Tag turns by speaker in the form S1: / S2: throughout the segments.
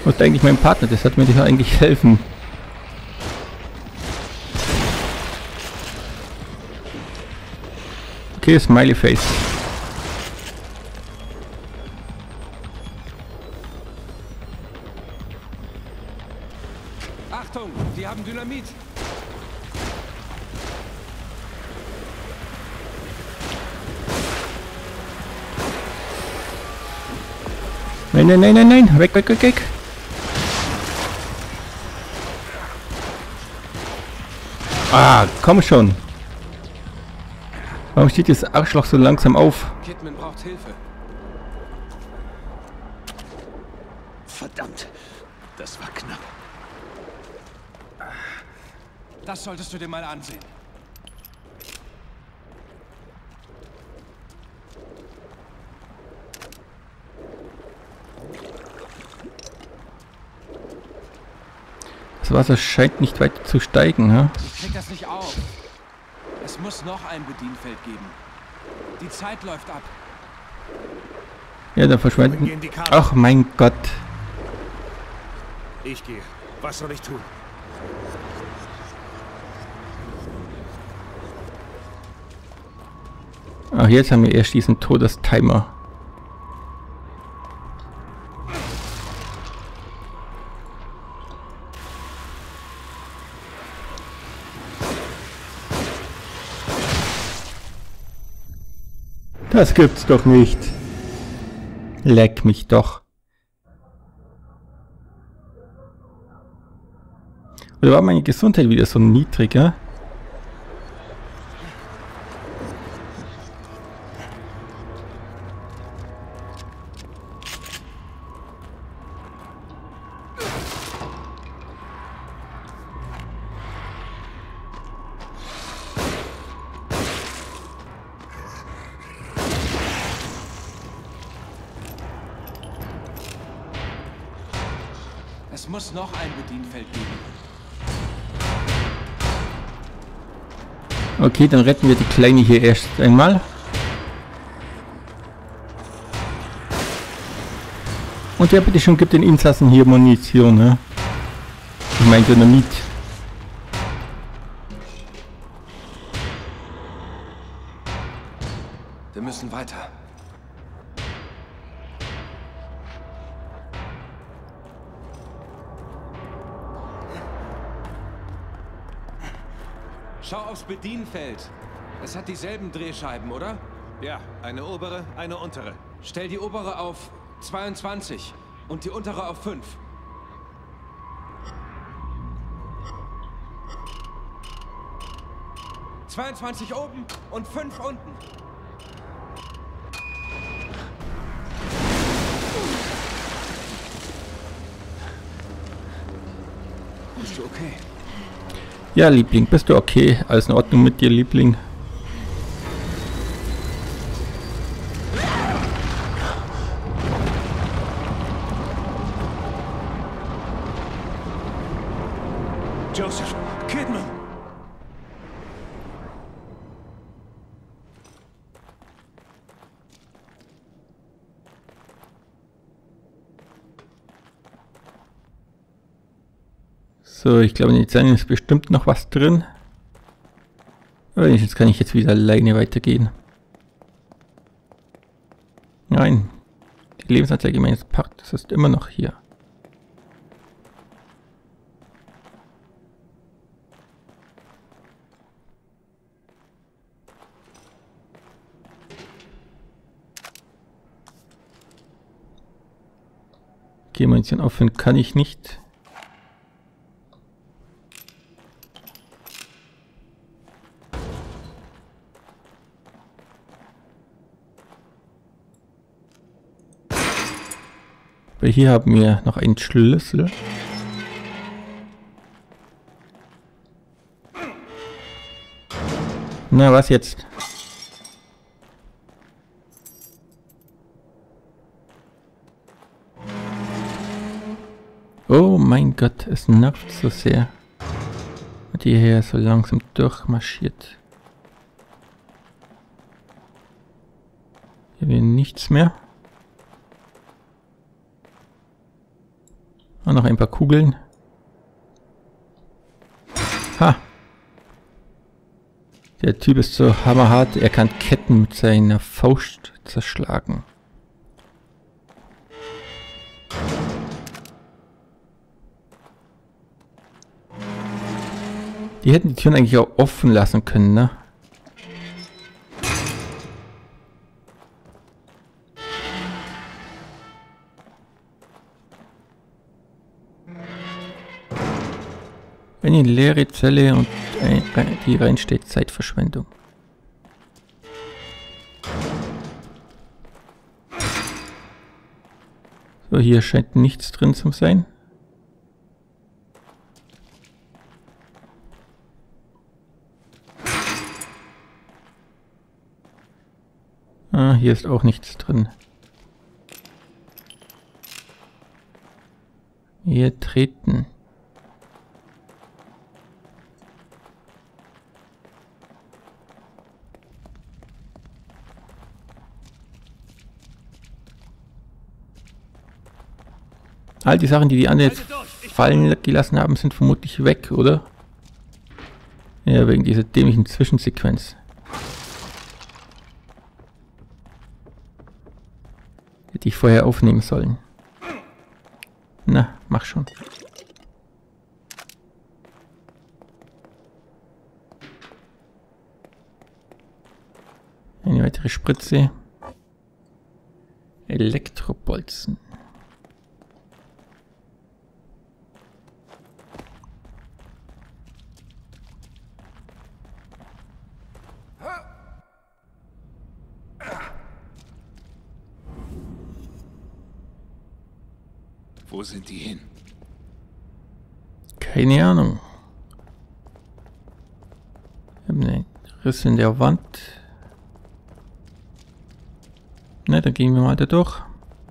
S1: Wo ist eigentlich mein Partner? Das hat mir doch eigentlich helfen. Okay, Smiley Face.
S2: Achtung, die haben Dynamit.
S1: Nein, nein, nein, nein, nein. Weg, weg, weg, weg. Ah, komm schon. Warum steht das Arschloch so langsam auf?
S2: Kidman braucht Hilfe.
S3: Verdammt, das war knapp.
S2: Das solltest du dir mal ansehen.
S1: Das Wasser scheint nicht weiter zu steigen, ja?
S2: Ich krieg das nicht auf. Es muss noch ein Bedienfeld geben. Die Zeit läuft ab.
S1: Ja, da verschwenden. Ach mein Gott.
S3: Ich gehe. Was soll ich tun?
S1: Ach, jetzt haben wir erst diesen Todestimer. Das gibt's doch nicht. Leck mich doch. Oder war meine Gesundheit wieder so niedrig, ja?
S2: Es muss noch ein Bedienfeld geben.
S1: Okay, dann retten wir die Kleine hier erst einmal. Und ja, bitte schon, gibt den Insassen hier Munition, ne? Ich meine Dynamit.
S2: Wir müssen weiter. Schau aufs Bedienfeld. Es hat dieselben Drehscheiben, oder?
S3: Ja, eine obere, eine untere.
S2: Stell die obere auf 22 und die untere auf 5. ...22 oben und 5 unten. Bist du okay?
S1: Ja, Liebling, bist du okay? Alles in Ordnung mit dir, Liebling?
S3: Joseph, Kidman!
S1: So, ich glaube, in den Zellen ist bestimmt noch was drin. Aber jetzt kann ich jetzt wieder alleine weitergehen. Nein. Die Lebensanzeige meines Partners ist immer noch hier. Okay, Munition auffüllen kann ich nicht. Aber hier haben wir noch einen Schlüssel. Na, was jetzt? Oh mein Gott, es nervt so sehr. Und hierher so langsam durchmarschiert. Hier haben wir nichts mehr. noch ein paar Kugeln. Ha! Der Typ ist so hammerhart, er kann Ketten mit seiner Faust zerschlagen. Die hätten die Türen eigentlich auch offen lassen können, ne? Eine leere Zelle und die reinsteht, Zeitverschwendung. So, hier scheint nichts drin zu sein. Ah, hier ist auch nichts drin. Hier treten. All die Sachen, die die anderen jetzt fallen gelassen haben, sind vermutlich weg, oder? Ja, wegen dieser dämlichen Zwischensequenz. Hätte ich vorher aufnehmen sollen. Na, mach schon. Eine weitere Spritze. Elektrobolzen.
S3: Wo sind die hin?
S1: Keine Ahnung. Wir haben einen Riss in der Wand. Na, dann gehen wir mal da durch.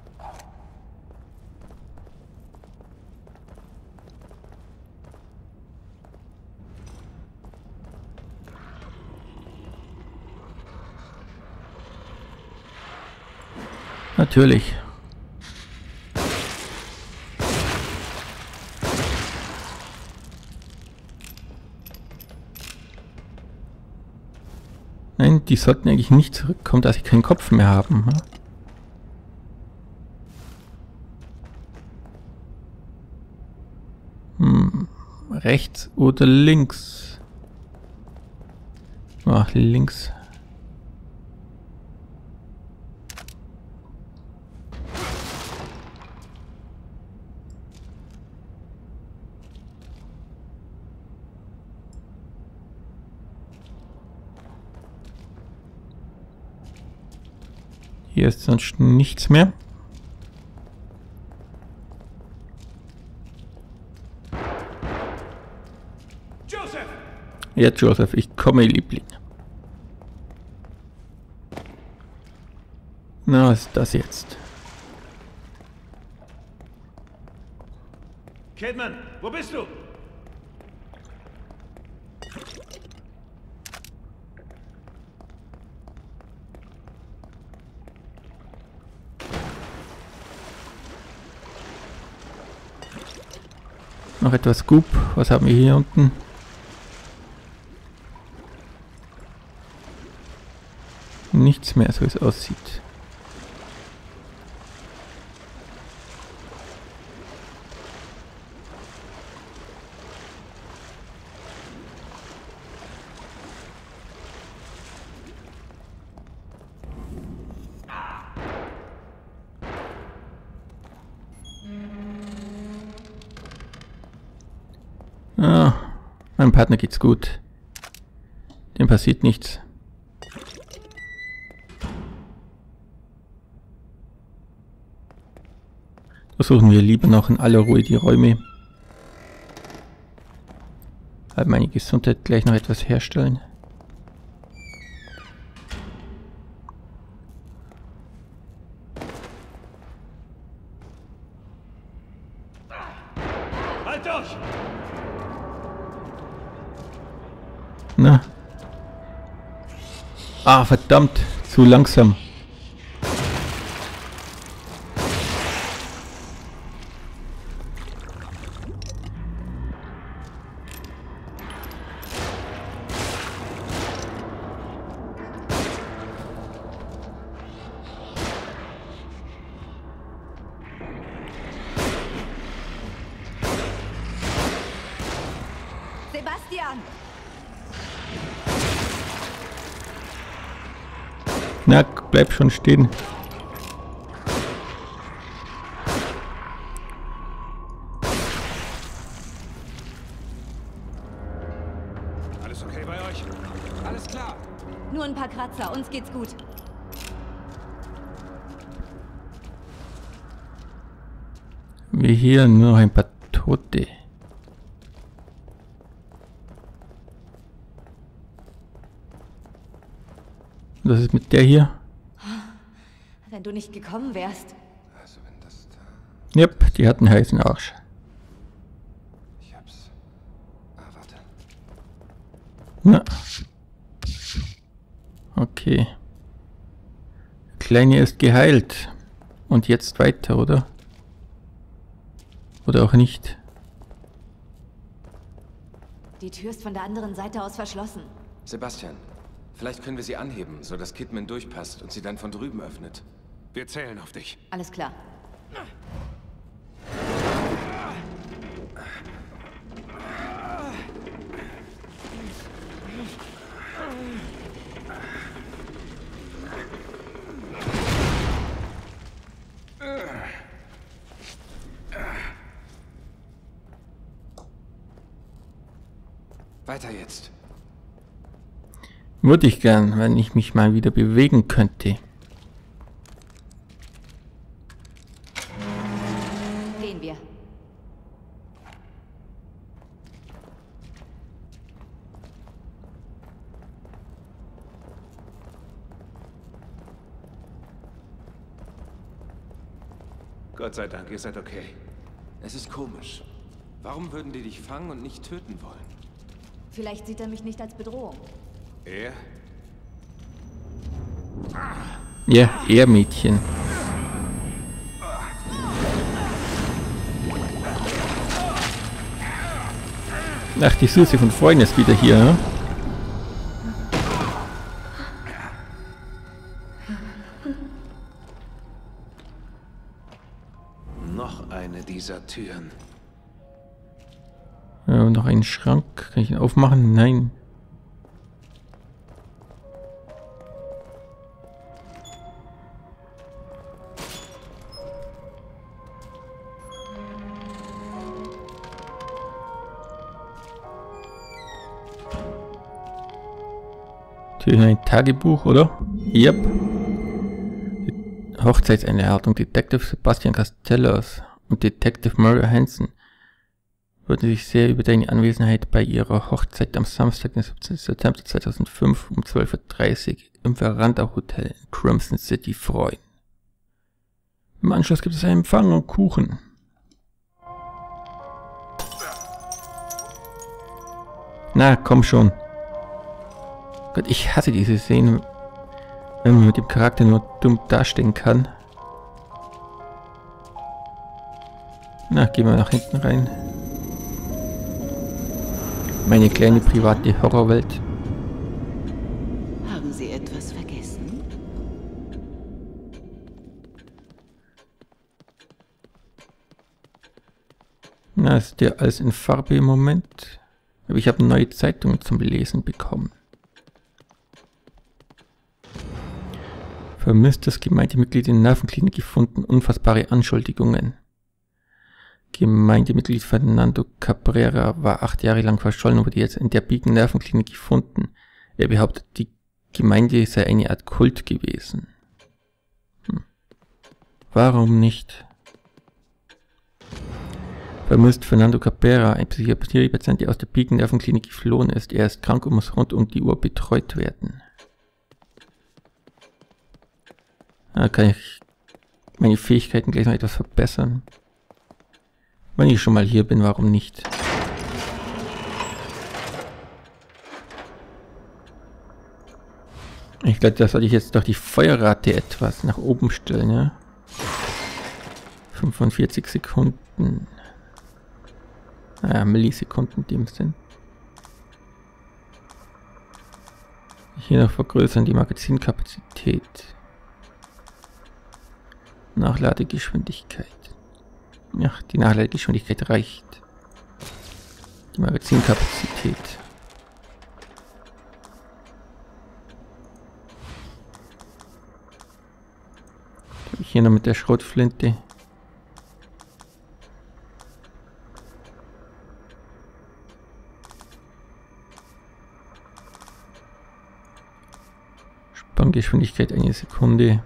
S1: Natürlich. Nein, die sollten eigentlich nicht zurückkommen, dass sie keinen Kopf mehr haben. Rechts oder links? Ach, links. Hier ist sonst nichts mehr.
S3: Joseph!
S1: Ja, Joseph, ich komme, Liebling. Na, was ist das jetzt?
S3: Kidman, wo bist du?
S1: Noch etwas Goop. Was haben wir hier unten? Nichts mehr, so wie es aussieht. Ah, meinem Partner geht's gut. Dem passiert nichts. Versuchen wir lieber noch in aller Ruhe die Räume. Halt meine Gesundheit gleich noch etwas herstellen.
S3: Halt durch!
S1: Na. Ah, verdammt. Zu langsam.
S4: Sebastian!
S1: Na, bleib schon stehen.
S2: Alles okay bei euch? Alles klar.
S4: Nur ein paar Kratzer, uns geht's gut.
S1: Wir hier nur noch ein paar Tote. Was ist mit der hier?
S4: Wenn du nicht gekommen wärst.
S2: Also wenn das da...
S1: Yep, die hat einen heißen Arsch.
S2: Ich hab's... Ah, warte.
S1: Na. Okay. Der Kleine ist geheilt. Und jetzt weiter, oder? Oder auch nicht.
S4: Die Tür ist von der anderen Seite aus verschlossen.
S5: Sebastian, vielleicht können wir sie anheben, sodass Kidman durchpasst und sie dann von drüben öffnet.
S2: Wir zählen auf dich.
S4: Alles klar.
S5: Weiter jetzt.
S1: Würde ich gern, wenn ich mich mal wieder bewegen könnte.
S4: Gehen wir.
S2: Gott sei Dank, ihr seid okay.
S5: Es ist komisch. Warum würden die dich fangen und nicht töten wollen?
S4: Vielleicht sieht er mich nicht als Bedrohung.
S2: Er?
S1: Ja, er Mädchen. Ach, die Susi von vorhin ist wieder hier, ne?
S2: Noch eine dieser Türen.
S1: Ja, und noch einen Schrank. Kann ich ihn aufmachen? Nein. Natürlich ein Tagebuch, oder? Yep. Hochzeitseinladung. Detective Sebastian Castellos und Detective Murray Hansen würden sich sehr über deine Anwesenheit bei ihrer Hochzeit am Samstag, den 17. September 2005 um 12:30 Uhr im Veranda Hotel in Crimson City freuen. Im Anschluss gibt es einen Empfang und Kuchen. Na, komm schon. Gott, ich hasse diese Szenen, wenn man mit dem Charakter nur dumm dastehen kann. Na, gehen wir nach hinten rein. Meine kleine private Horrorwelt.
S6: Haben Sie etwas vergessen?
S1: Na, ist ja alles in Farbe im Moment. Aber ich habe neue Zeitungen zum Lesen bekommen. Vermisstes Gemeindemitglied in Nervenklinik gefunden, unfassbare Anschuldigungen. Gemeindemitglied Fernando Cabrera war 8 Jahre lang verschollen und wurde jetzt in der Beacon Nervenklinik gefunden. Er behauptet, die Gemeinde sei eine Art Kult gewesen. Warum nicht? Vermisst Fernando Cabrera, ein Psychiatrie-Patient, der aus der Beacon Nervenklinik geflohen ist. Er ist krank und muss rund um die Uhr betreut werden. Da kann ich meine Fähigkeiten gleich noch etwas verbessern. Wenn ich schon mal hier bin, warum nicht? Ich glaube, da sollte ich jetzt doch die Feuerrate etwas nach oben stellen, ja? 45 Sekunden. Naja, Millisekunden in dem Sinn. Hier noch vergrößern die Magazinkapazität. Nachladegeschwindigkeit. Ja, die Nachladegeschwindigkeit reicht. Die Magazinkapazität. Habe ich hier noch mit der Schrotflinte. Spanngeschwindigkeit 1 Sekunde.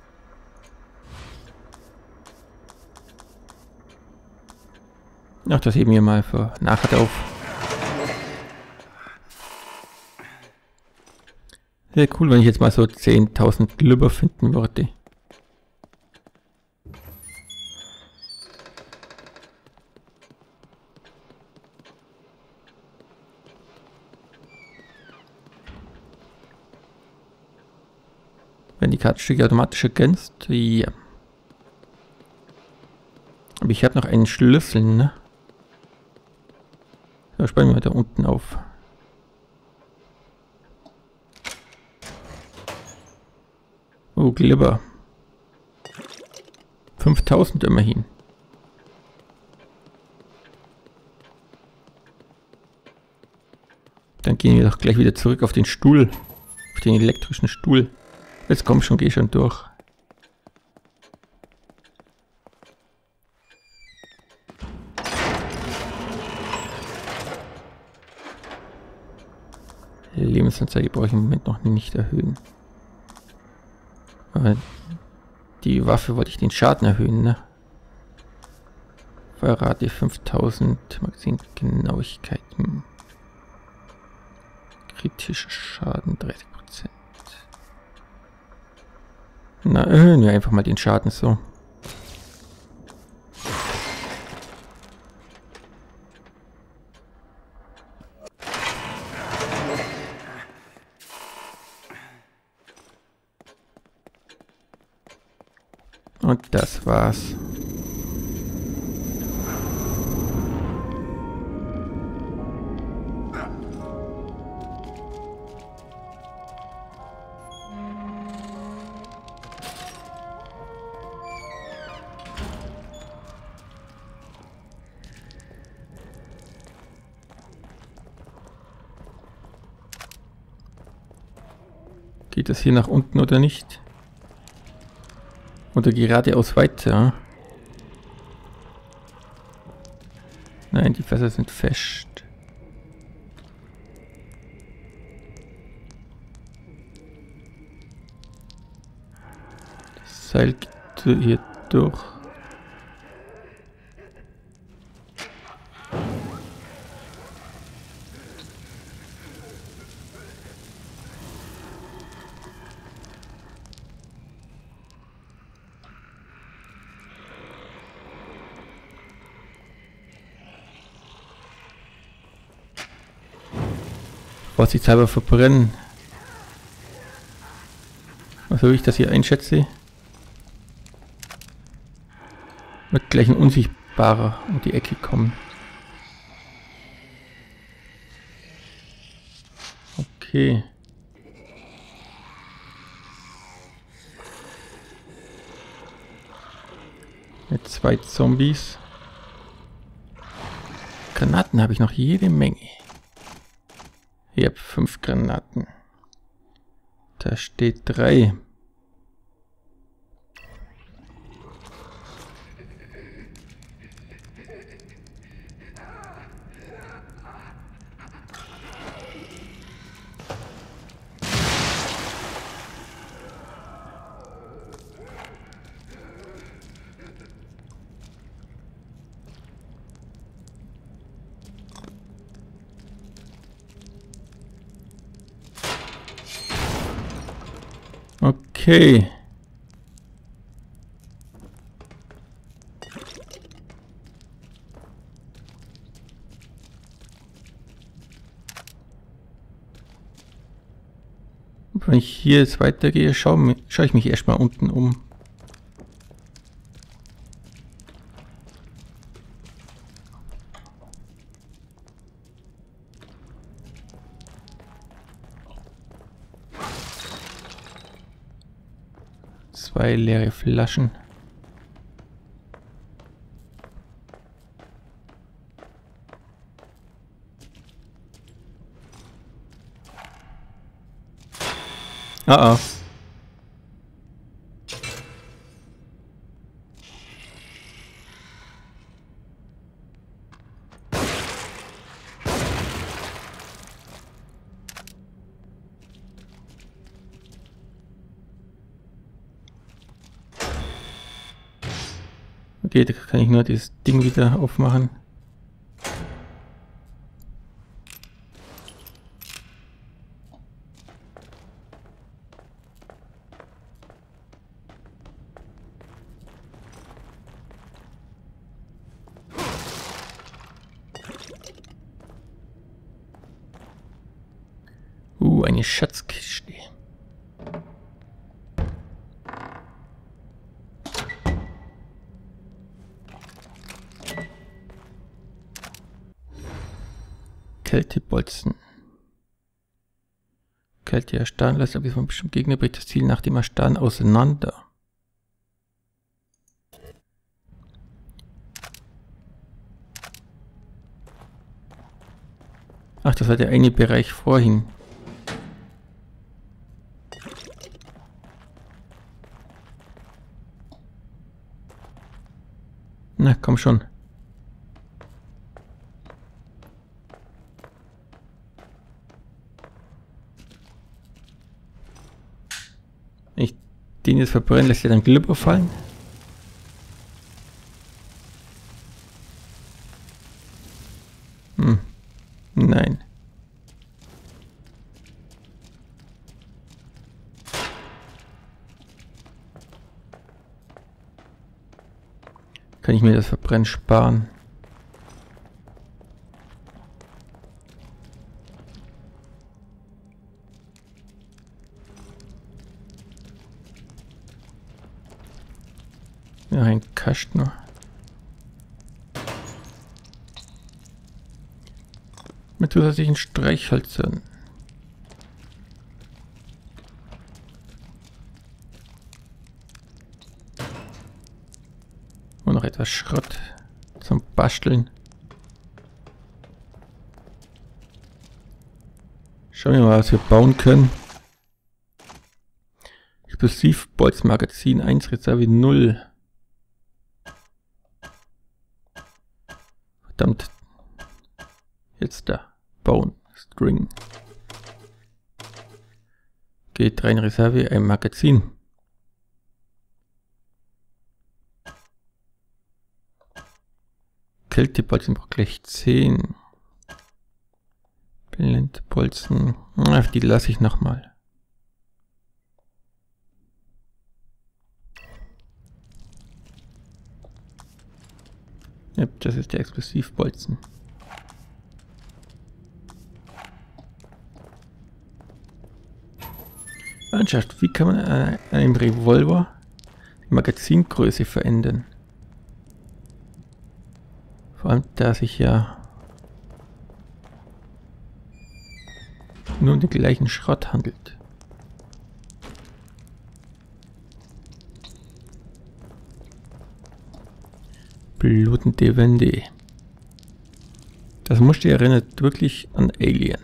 S1: Ach, das heben wir mal für nachher auf. Sehr cool, wenn ich jetzt mal so 10.000 Glüber finden würde. Wenn die Kartenstücke automatisch ergänzt? Ja. Aber ich habe noch einen Schlüssel, ne? So, sparen wir da unten auf. Oh, Glibber. 5000 immerhin. Dann gehen wir doch gleich wieder zurück auf den Stuhl. Auf den elektrischen Stuhl. Jetzt komm schon, geh schon durch. Lebensanzeige brauche ich im Moment noch nicht erhöhen. Aber die Waffe wollte ich den Schaden erhöhen, ne? Feuerrate 5000, Magazingenauigkeit. Kritischer Schaden 30%. Na, erhöhen wir einfach mal den Schaden so. Und das war's. Geht das hier nach unten oder nicht? Oder geradeaus weiter? Nein, die Fässer sind fest. Das Seil geht hier durch. Vorsichtshalber verbrennen. Also wie ich das hier einschätze, wird gleich ein Unsichtbarer um die Ecke kommen. Okay. Mit 2 Zombies. Granaten habe ich noch jede Menge. Ich habe 5 Granaten. Da steht 3. Okay. Wenn ich hier jetzt weitergehe, schaue ich mich erstmal unten um. Zwei leere Flaschen. Ah, ah. Okay, da kann ich nur das Ding wieder aufmachen. Eine Schatzkiste. Kältebolzen. Kälte erstarren lässt, aber von bestimmten Gegner bricht das Ziel nach dem Erstarren auseinander. Ach, das war der eine Bereich vorhin. Na, komm schon. Wenn ich den jetzt verbrenne, lässt er dann Glibber fallen. Nein. Kann ich mir das Verbrennen sparen? Ja, ein Kasten. Mit zusätzlichen Streichhölzern. Und noch etwas Schrott zum Basteln. Schauen wir mal, was wir bauen können. Explosivbolzmagazin 1, Reserve 0. Verdammt. Jetzt da. Bauen. String. Geht 3 in Reserve, ein Magazin. Kältebolzen braucht gleich 10. Blendbolzen. Ach, die lasse ich nochmal. Ja, das ist der Explosivbolzen. Mannschaft, wie kann man an einem Revolver die Magazingröße verändern? Vor allem, da sich ja nur um den gleichen Schrott handelt. Blutende Wände. Das Muster erinnert wirklich an Alien.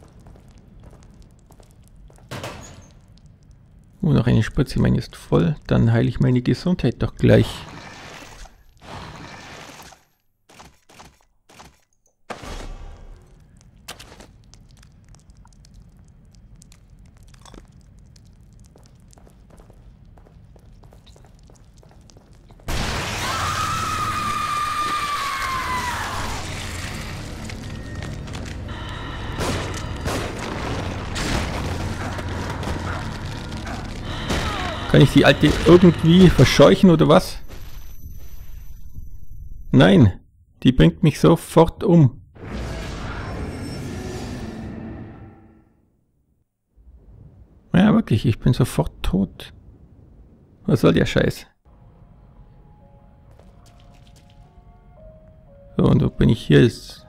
S1: Oh, noch eine Spritze, meine ist voll. Dann heile ich meine Gesundheit doch gleich. Kann ich die alte irgendwie verscheuchen oder was? Nein, die bringt mich sofort um. Ja, wirklich, ich bin sofort tot. Was soll der Scheiß? So, und wo bin ich hier? Ist